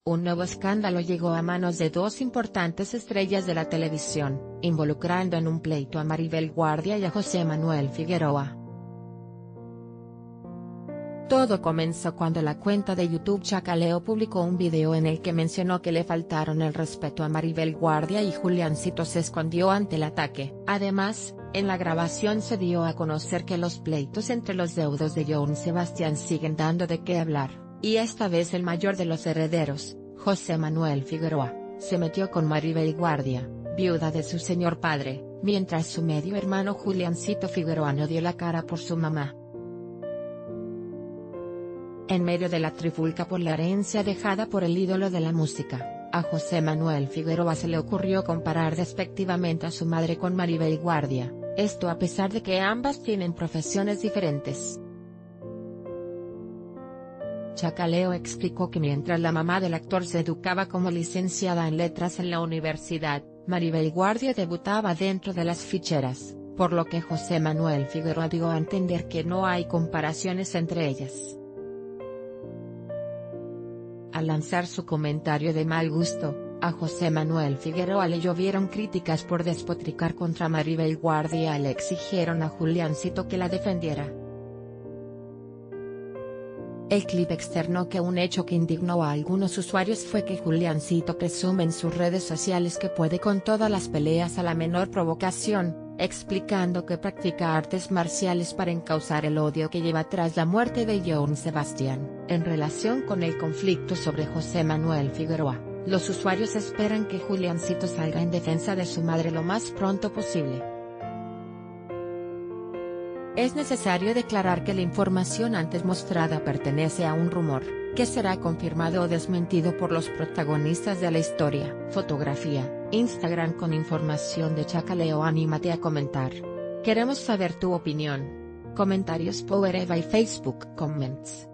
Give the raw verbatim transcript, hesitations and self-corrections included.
Un nuevo escándalo llegó a manos de dos importantes estrellas de la televisión, involucrando en un pleito a Maribel Guardia y a José Manuel Figueroa. Todo comenzó cuando la cuenta de YouTube Chacaleo publicó un video en el que mencionó que le faltaron el respeto a Maribel Guardia y Juliancito se escondió ante el ataque. Además, en la grabación se dio a conocer que los pleitos entre los deudos de Joan Sebastián siguen dando de qué hablar, y esta vez el mayor de los herederos, José Manuel Figueroa, se metió con Maribel Guardia, viuda de su señor padre, mientras su medio hermano Juliancito Figueroa no dio la cara por su mamá. En medio de la trifulca por la herencia dejada por el ídolo de la música, a José Manuel Figueroa se le ocurrió comparar despectivamente a su madre con Maribel Guardia, esto a pesar de que ambas tienen profesiones diferentes. Chacaleo explicó que mientras la mamá del actor se educaba como licenciada en letras en la universidad, Maribel Guardia debutaba dentro de las ficheras, por lo que José Manuel Figueroa dio a entender que no hay comparaciones entre ellas. Al lanzar su comentario de mal gusto, a José Manuel Figueroa le llovieron críticas por despotricar contra Maribel Guardia y le exigieron a Juliancito que la defendiera. El clip externó que un hecho que indignó a algunos usuarios fue que Juliancito presume en sus redes sociales que puede con todas las peleas a la menor provocación, explicando que practica artes marciales para encauzar el odio que lleva tras la muerte de Joan Sebastián. En relación con el conflicto sobre José Manuel Figueroa, los usuarios esperan que Juliancito salga en defensa de su madre lo más pronto posible. Es necesario declarar que la información antes mostrada pertenece a un rumor, que será confirmado o desmentido por los protagonistas de la historia. Fotografía, Instagram con información de Chacaleo. Anímate a comentar. Queremos saber tu opinión. Comentarios Power Eva y Facebook Comments.